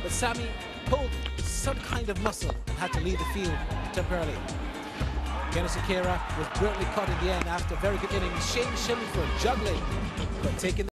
but Sammy pulled some kind of muscle and had to leave the field temporarily. Gunasekera was brilliantly caught in the end after a very good innings. Shillingford juggling, but taking